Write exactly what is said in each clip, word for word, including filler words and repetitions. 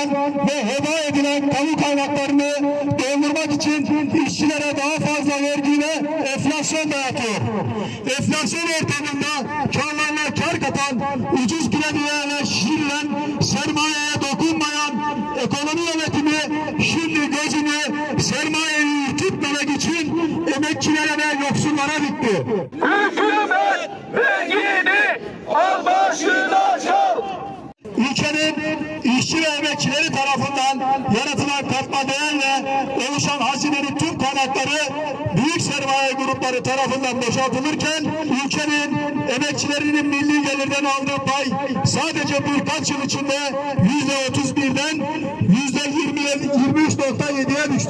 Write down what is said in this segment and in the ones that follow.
harcanan ve heba edilen kamu kaynaklarını doldurmak için işçilere daha fazla vergiyle enflasyon dayatıyor. Enflasyon ortamında karlarına kar katan, ucuz kredilerle şişirilen, sermayeye dokunmayan ekonomi yönetimi şimdi gözünü sermayeyi tutmamak için emekçilere ve yoksullara dikti. Hükümet vergini al başına çal. Ülkenin işçi ve emekçileri tarafından yaratılan katma değerle oluşan hazinenin tüm kaynakları büyük sermaye grupları tarafından boşaltılırken ülkenin emekçilerinin milli gelirden aldığı pay sadece birkaç yıl içinde yüzde otuz birden yüzde yirmi üç nokta yediye düştü.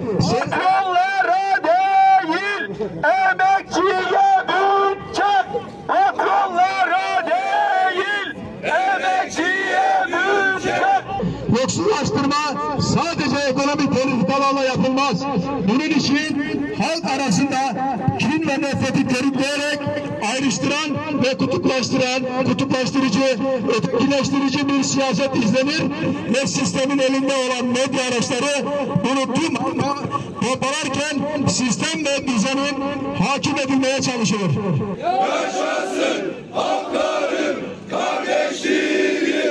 Patronlara değil, emekçiye bütçe. Patronlara değil, emekçiye bütçe. Yoksullaştırma sadece ekonomik politikalarla yapılmaz. Bunun için halk arasında kin ve nefreti körükleyerek ayrıştıran ve kutuplaştıran, kutuplaştırıcı, ötekileştirici bir siyaset izlenir ve sistemin elinde olan medya araçları bunu tüm pompalarken sistem ve düzenin hakim edilmeye çalışılır. Yaşasın hakların kardeşliği.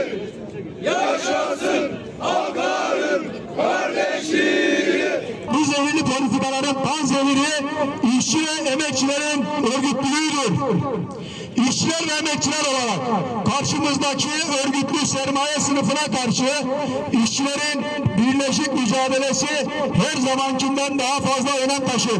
Yaşasın hakların kardeşliği. Bu zehirli politikaların panzehiri işçi ve emekçilerin örgütlülüğüdür. İşçiler ve emekçiler olarak karşımızdaki örgütlü sermaye sınıfına karşı işçilerin birleşik mücadelesi her zamankinden daha fazla önem taşır.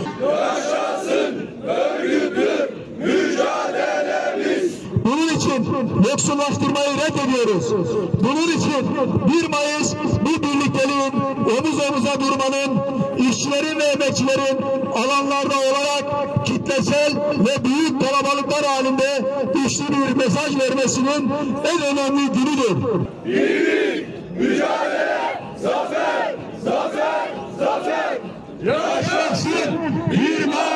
Yaşasın örgütlü mücadelemiz. Bunun için yoksullaştırmayı reddediyoruz. Bunun için bir Mayıs bu birlikteliğin omuz omuza durmanın, işçilerin ve emekçilerin alanlarda olarak kitlesel ve büyük kalabalıklar halinde güçlü bir mesaj vermesinin en önemli günüdür. Birlik, mücadele, zafer, zafer, zafer. Yaşasın bir